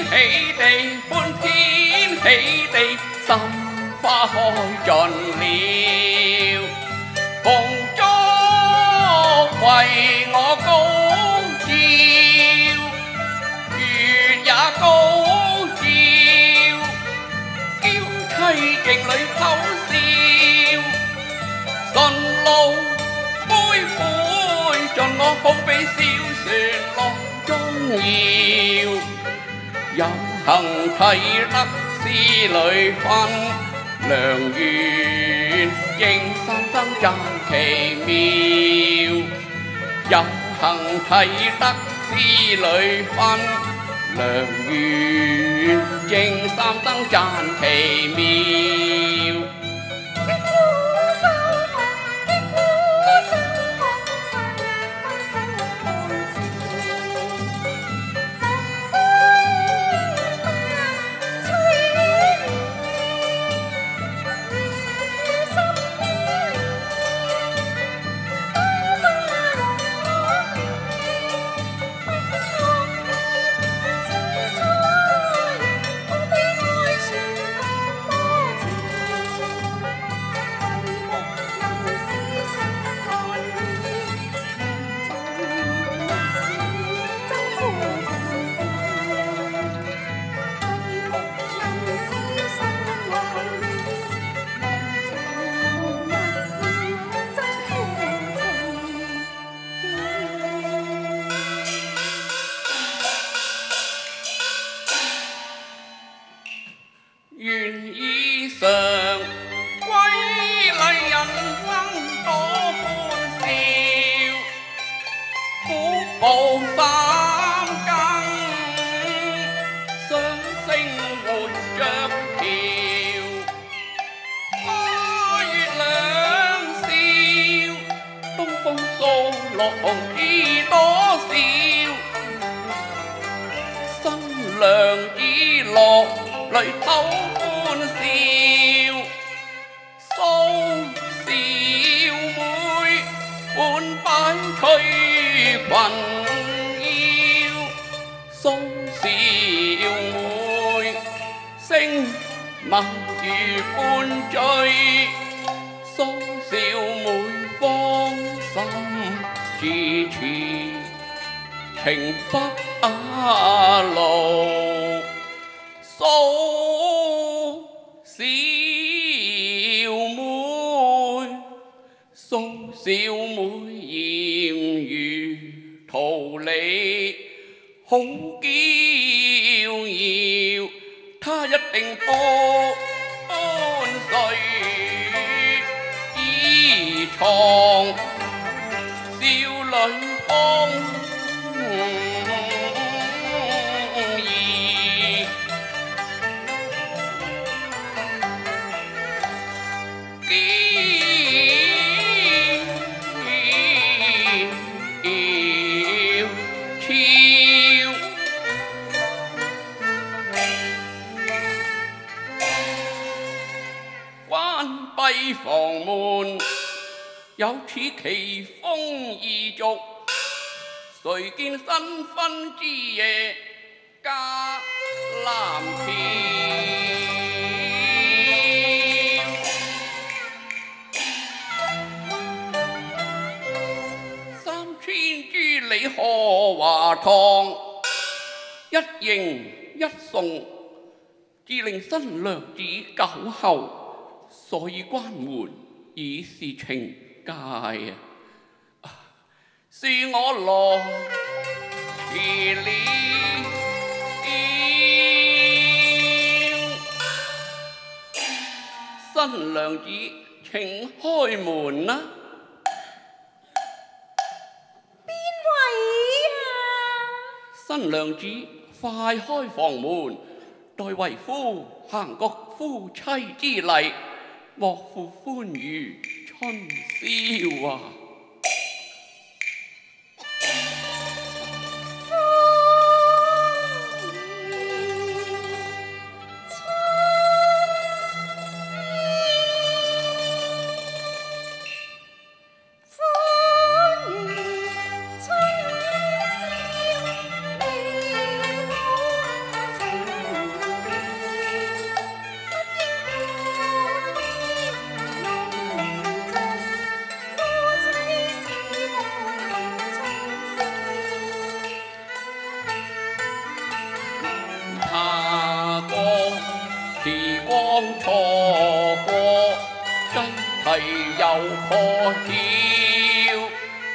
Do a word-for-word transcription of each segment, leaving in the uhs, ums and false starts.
喜地，歡天喜地，心花開盡了，紅燭為我高照，月也高照，嬌妻鏡裏偷笑，順路杯杯盡我好比小船浪中搖。有幸睇得詩裏分良緣，應三生讚奇妙。有幸睇得詩裏分良緣，應三生讚奇妙。願以償歸禮人生多歡笑，虎步三更，雙星活着橋，花月兩笑，東風掃落紅知多少，新娘子落淚偷歡笑，蘇小妹款擺翠裙腰，蘇小妹聲默如半醉，蘇小妹芳心自持，情不雅露。蘇小妹，蘇小妹豔如桃李，好嬌耀，她一定半睡衣床，少女風閉房門，有此奇風異俗，誰見新婚之夜加藍條？三千諸里荷華堂，一迎一送，至令新娘子久候。所以關門已是情界啊！是我來遲了，新娘子請開門啦！ 邊位啊？ 新娘子快開房門，待為夫行個夫妻之禮。莫負歡愉春宵啊！ 光錯過，雞啼又破曉。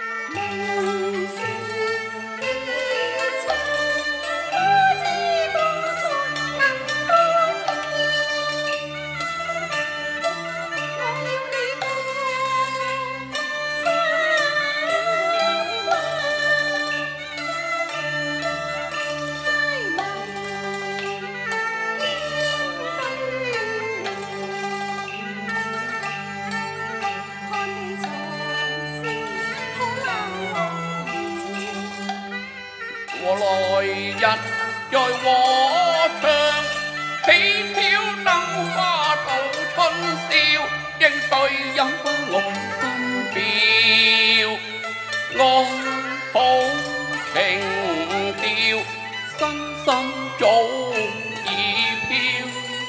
我來日在和唱，喜飄燈花度春宵，應對飲我心表，愛好情調，身心早已飄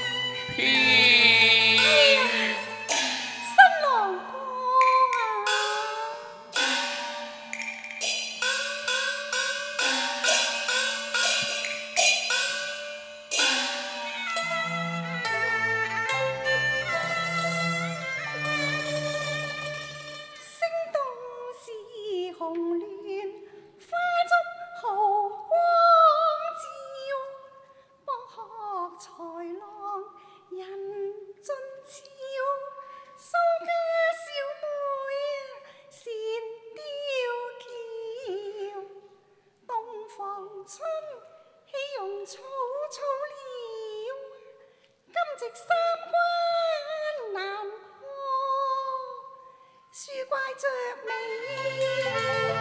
飄。 新郎哥啊！紅蓮花燭豪光照，博學才浪人盡俏，蘇家小妹善雕橋，東房春喜容草草了，今夕三關難過，書怪着美。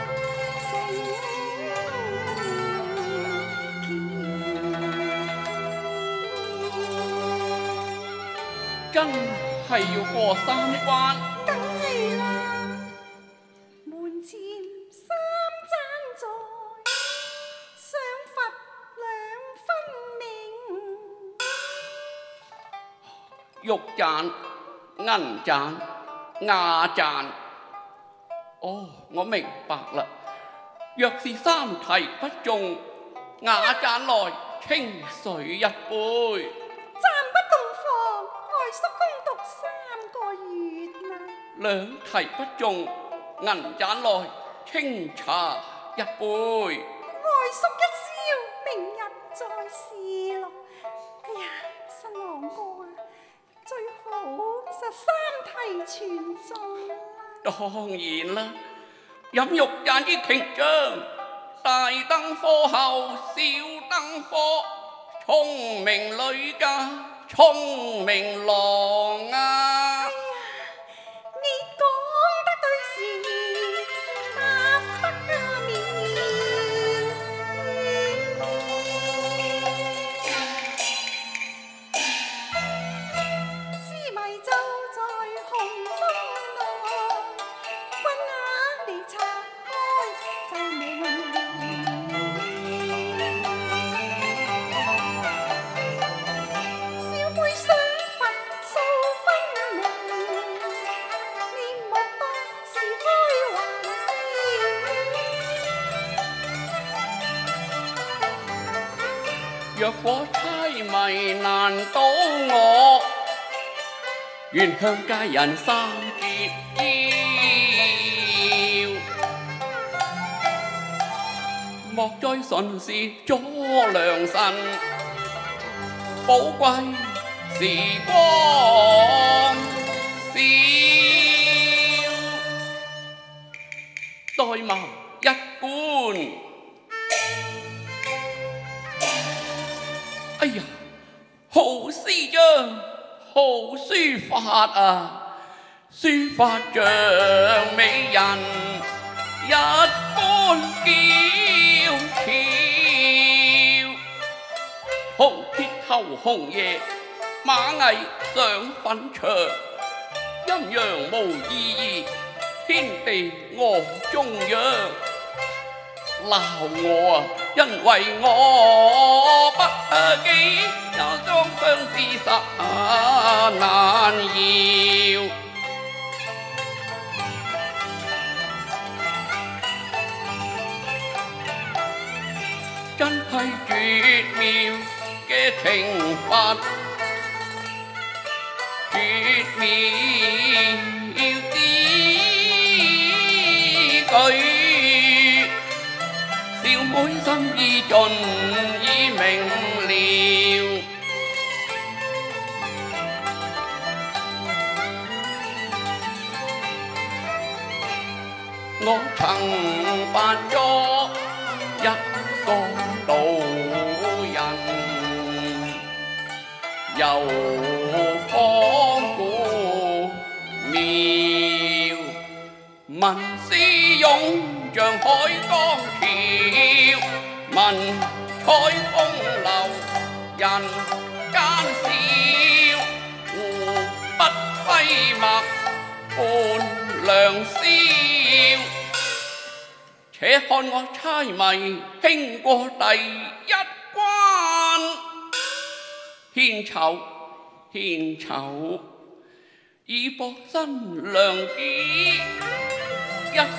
真係要過三關， 梗係啦！門前三盞在，賞罰兩分明。 玉盞、銀盞、瓦盞。哦，我明白啦。若是三題不中，瓦盞來清水一杯。 叔公讀三個月啦， 兩題不中，銀盞來清茶一杯。 外叔一笑，明日再試咯。哎呀，新郎哥啊，最好就三題全中啦。 當然啦，飲玉盞之瓊漿，大燈火後小燈火，聰明女家。聰明郎啊！ 哎呀，你講得對時，答得加冕，詩迷就在紅心內，君啊你拆開就明。 若果猜謎難倒我，願向佳人三結腰。莫再順時阻良辰，寶貴時光少。待謀一觀。哎呀，好詩章，好書法啊！書法像美人一般嬌俏，紅鐵頭紅葉，馬藝上粉牆，陰陽無意義，天地我中央。鬧我啊，因為我不羈，有雙相思實難饒。真係絕妙嘅情法， 妙之舉，小妹心意盡已明了。我曾扮咗一個道人，遊芳古廟，文思湧像海江潮，文采風流人間少，湖不揮墨伴良宵。且看我猜謎輕過第一關，獻醜獻醜，以博新娘子一笑。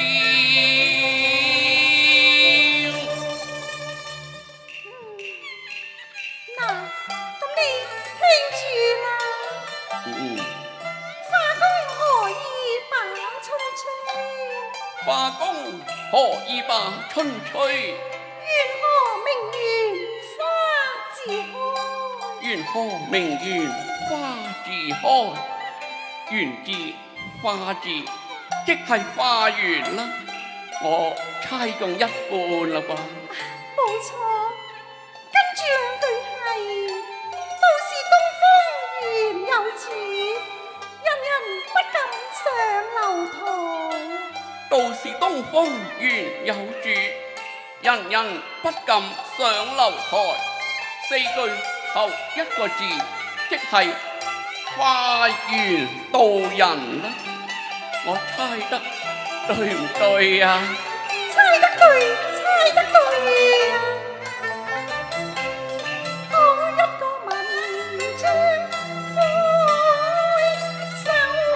嗱，咁你聽住啦。 嗯。 花公何以把春吹？ 花公何以把春吹？ 緣何明月花自開？ 緣何明月花自開？緣字花字即係花園啦。我猜中一半啦啩。 冇錯，跟住兩句係到時東風緣有主，人人不敢上樓台。 到時東風緣有主，人人不敢上樓台。四句後一個字，即係花園道人啦。我猜得對唔對啊？ 猜得對，猜得對啊！好一個文章魁首。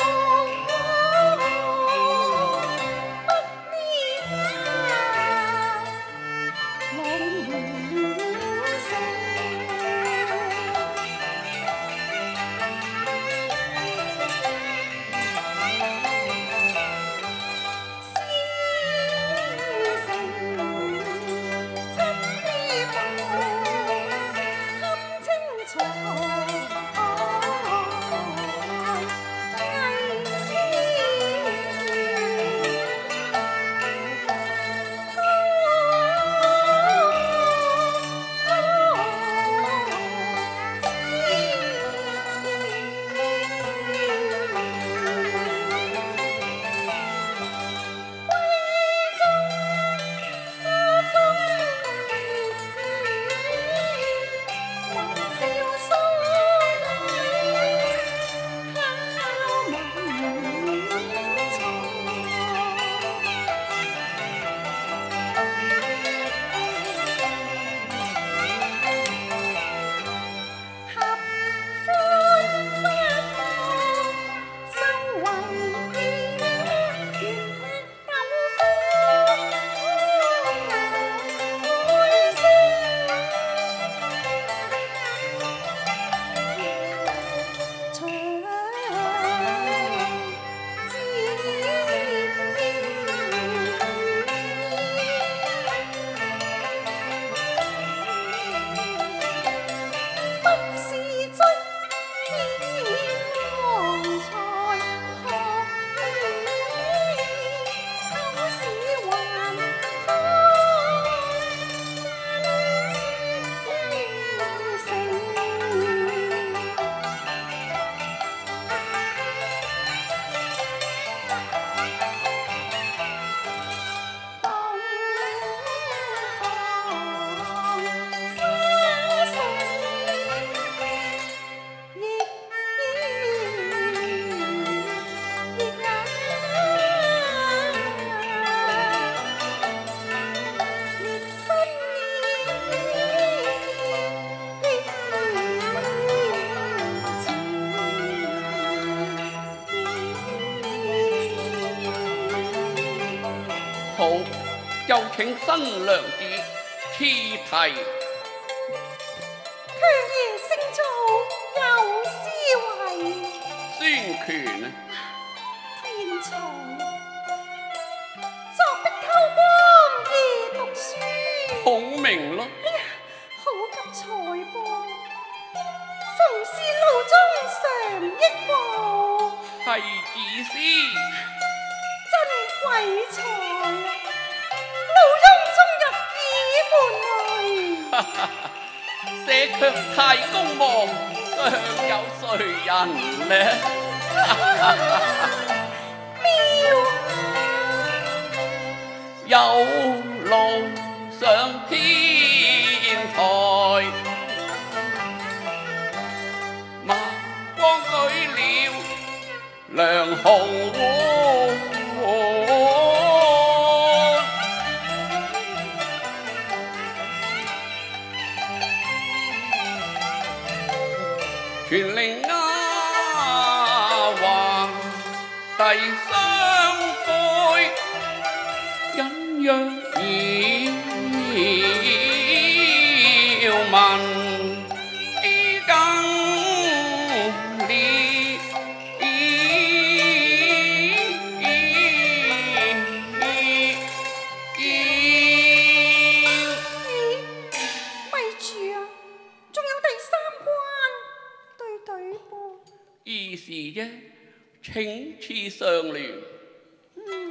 好，就請新娘子賜題。 強爺勝造有詩為。 權啊？ 天才，作壁偷光夜讀書。 孔明咯。 哎呀，好急才噃！逢事路中常憶過。 係子師。 真鬼才啊！老翁終入倚門來。 這卻太公望，尚有誰人呢？ 妙有路上天台，麻光舉了梁紅碗。全令丫鬟遞雙杯，隱約要問知更烈。 咪住啊！仲有第三關，對對噃。 意是啫，請賜上聯。 嗯，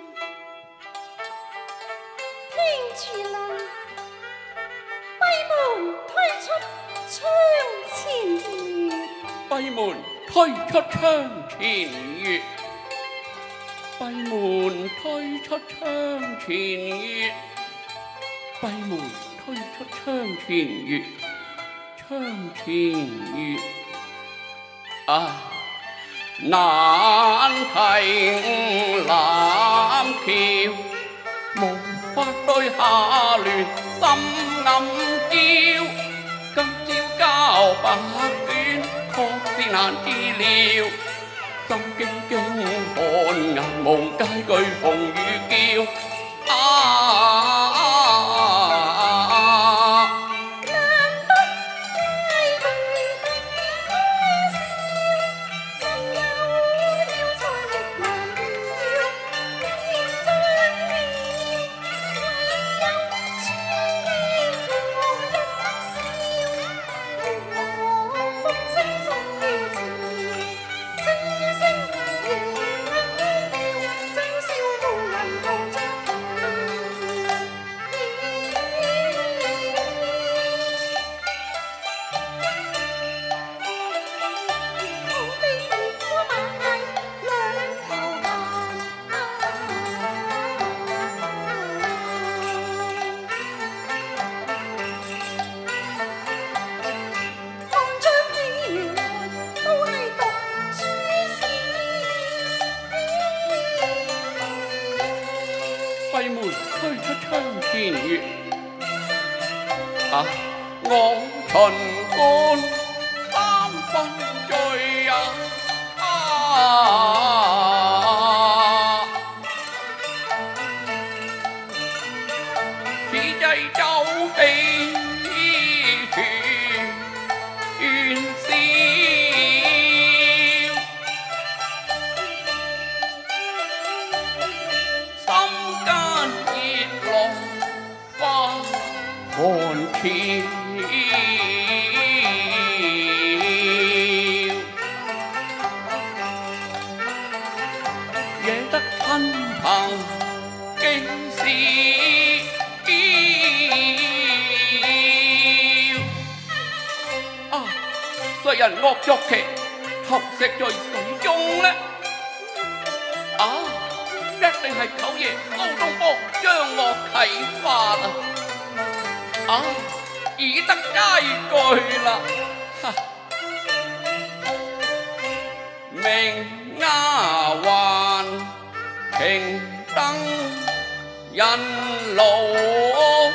聽住啦。閉門推出窗前月。 閉門推出窗前月。閉門推出窗前月。閉門推出窗前月。窗前月啊，難題南橋，無法對下聯心暗焦。今朝交白卷，確是難治療。心驚驚寒顏夢，佳句逢雨叫。啊！閉門推出窗前月，啊！我秦觀三分醉啊！啊！此際奏起全笑。寒潮惹得親朋驚笑。啊！誰人惡作劇，投石在水中呢？啊！一定係九爺蘇東坡將我啟發啊！啊！已得佳句啦！哈！明丫鬟平燈引路。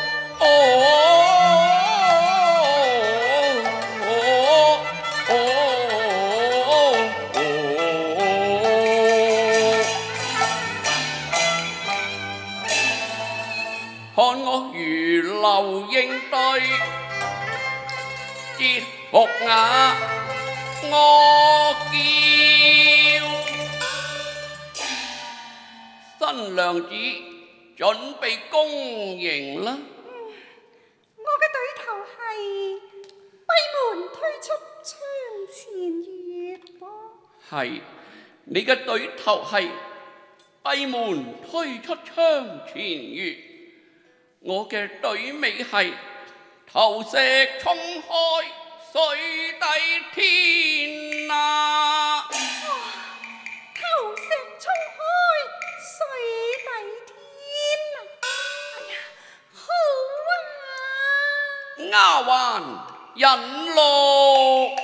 看我如流應對，折服雅我叫。 新娘子準備恭迎啦。 我嘅對頭係閉門推出窗前月噃。 係，你嘅對頭係閉門推出窗前月，我嘅對尾係投石衝開水底天啊！ 投石衝開水底天啊！哎呀，好啊！ 丫鬟引路。